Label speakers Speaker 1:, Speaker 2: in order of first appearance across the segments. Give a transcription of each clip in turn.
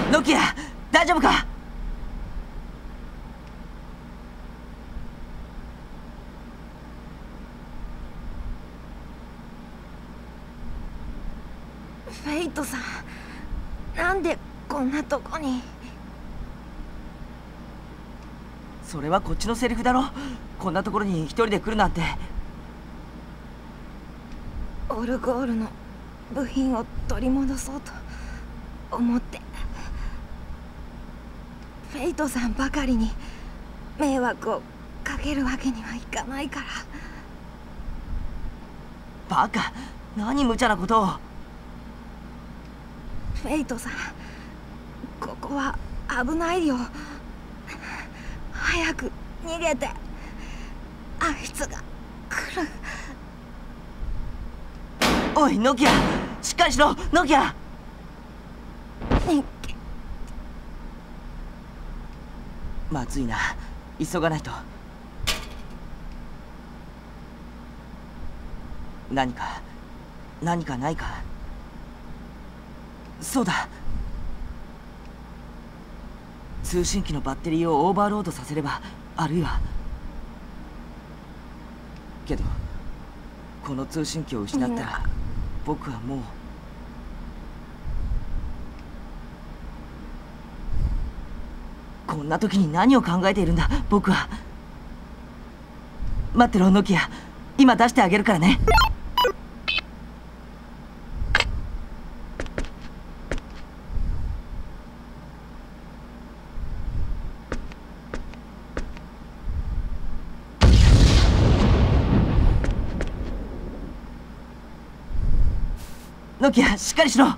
Speaker 1: ノキア、大丈夫か？
Speaker 2: フェイトさん、なんでこんなとこに。
Speaker 1: それはこっちのセリフだろ。こんなところに一人で来るなんて。
Speaker 2: オルゴールの部品を取り戻そうと思って。フェイトさんばかりに迷惑をかけるわけにはいかないから。
Speaker 1: バカ、何無茶なことを。
Speaker 2: フェイトさん、ここは危ないよ。早く逃げて。あいつが来る。
Speaker 1: おいノキア、しっかりしろノキア。まずいな、急がないと。何かないか。そうだ、通信機のバッテリーをオーバーロードさせれば、あるいは。けどこの通信機を失ったら僕はもう。こんな時に何を考えているんだ僕は。待ってろノキア、今出してあげるからね。ノキア、しっかりしろ。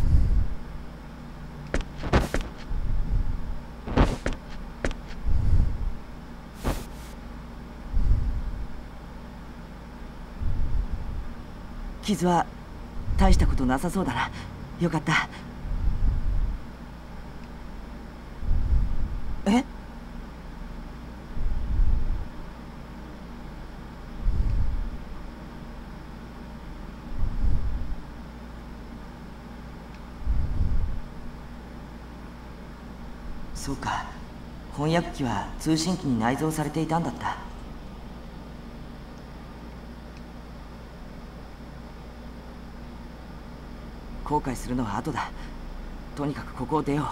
Speaker 1: 傷は大したことなさそうだな。よかった。え？そうか、翻訳機は通信機に内蔵されていたんだった。後悔するのは後だ。とにかくここを出よ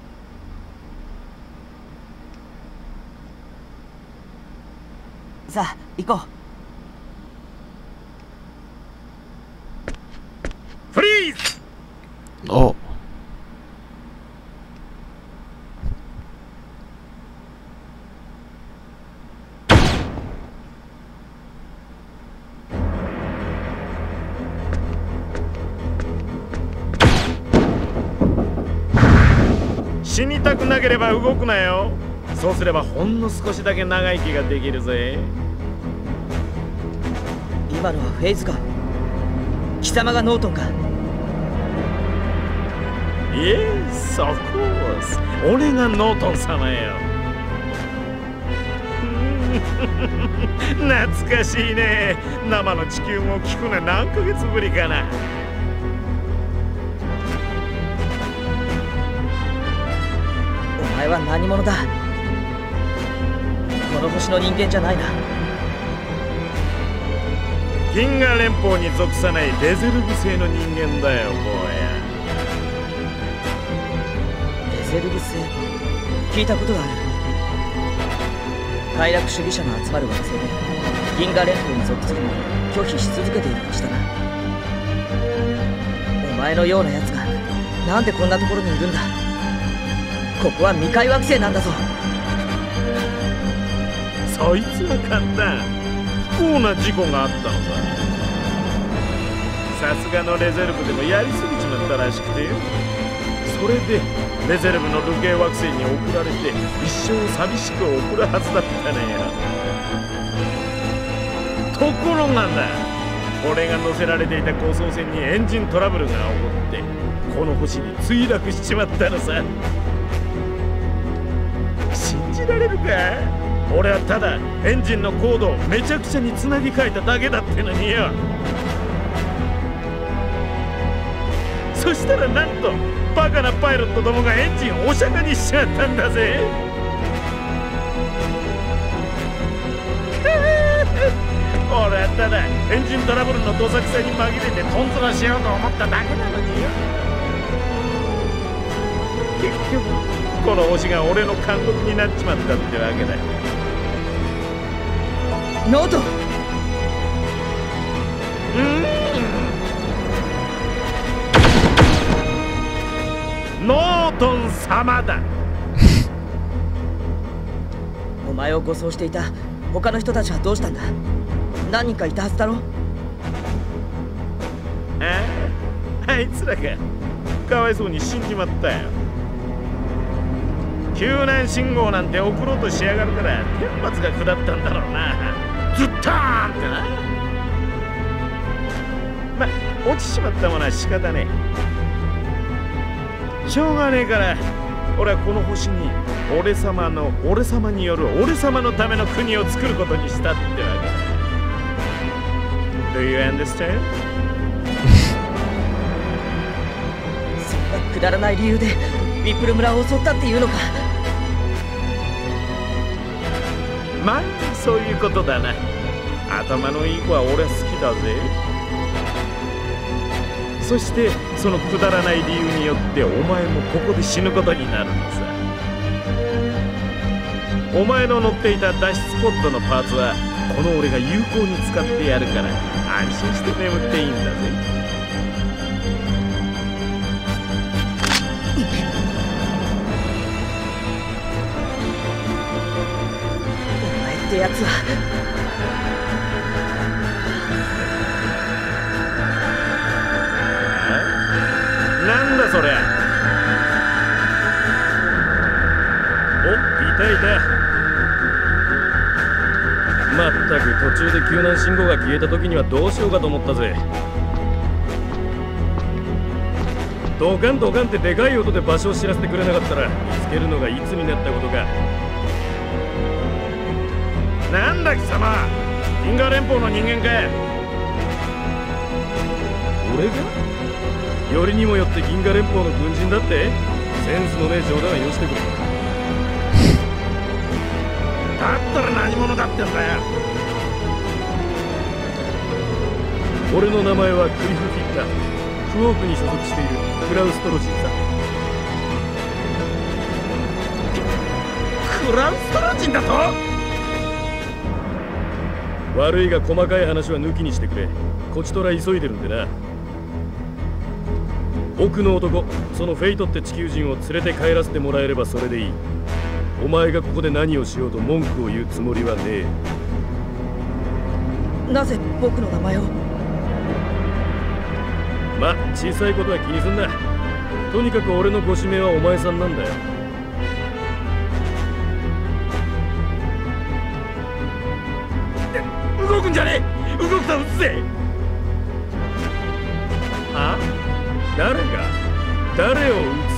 Speaker 1: う。さあ行こ
Speaker 3: う。フリーズ。
Speaker 4: お。
Speaker 3: 死にたくなければ動くなよ。そうすればほんの少しだけ長生きができるぜ。
Speaker 1: 今のはフェイズか？貴様がノートンか？
Speaker 3: イエス、オフコース。俺がノートン様よ。懐かしいね。生の地球も聞くの何ヶ月ぶりかな。
Speaker 1: お前は何者だ？この星の人間じゃないな。
Speaker 3: 銀河連邦に属さないレゼルブ星の人間だよ、坊や。
Speaker 1: レゼルブ星、聞いたことがある。快楽主義者の集まる惑星で銀河連邦に属するのを拒否し続けている星だな。お前のようなやつがなんでこんなところにいるんだ？ここは未開惑星なんだぞ。
Speaker 3: そいつは簡単。不幸な事故があったのさ。さすがのレゼルブでもやりすぎちまったらしくてよ。それでレゼルブの流刑惑星に送られて一生寂しく送るはずだったねよ。ところがだ、俺が乗せられていた高層船にエンジントラブルが起こってこの星に墜落しちまったのさ。信じられるか？俺はただエンジンのコードをめちゃくちゃにつなぎ替えただけだってのによ。 そしたらなんとバカなパイロットどもがエンジンをお釈迦にしちまったんだぜ。俺はただエンジントラブルのどさくさに紛れてトンズラしようと思っただけなのによ。結局この星が俺の監督になっちまったってわけだ。
Speaker 1: ノート。
Speaker 3: ノートン様だ。
Speaker 1: お前を護送していた他の人たちはどうしたんだ。何人かいたはずだろ。
Speaker 3: あいつらがかわいそうに死んじまったよ。救難信号なんて送ろうとしやがるから天罰が下ったんだろうな。ズッターンってな。ま、落ちちまったものは仕方ねえ。しょうがねえから俺はこの星に俺様による俺様のための国を作ることにしたってわけだ。Do you understand?
Speaker 1: そんなくだらない理由でビップル村を襲ったっていうのか。
Speaker 3: まあそういうことだな。頭のいい子は俺は好きだぜ。そしてそのくだらない理由によってお前もここで死ぬことになるのさ。お前の乗っていた脱出ポッドのパーツはこの俺が有効に使ってやるから安心して眠っていいんだぜ。
Speaker 1: お前ってやつは
Speaker 3: なんだそれ。お、いたいた。まったく途中で救難信号が消えた時にはどうしようかと思ったぜ。ドカンドカンってでかい音で場所を知らせてくれなかったら見つけるのがいつになったことか。なんだ貴様、銀河連邦の人間か。俺がよりにもよって銀河連邦の軍人だって。センスのねえ冗談はよしてくれ。だったら何者だってんだよ。俺の名前はクリフ・フィッター。クォークに所属しているクラウストロジンさ。クラウストロジンだと。悪いが細かい話は抜きにしてくれ。こちとら急いでるんでな。奥の男、そのフェイトって地球人を連れて帰らせてもらえればそれでいい。お前がここで何をしようと文句を言うつもりはねえ。
Speaker 1: なぜ僕の名前を。
Speaker 3: ま、小さいことは気にすんな。とにかく俺のご指名はお前さんなんだよ。動くんじゃねえ。動くと撃つぜ。は？誰を撃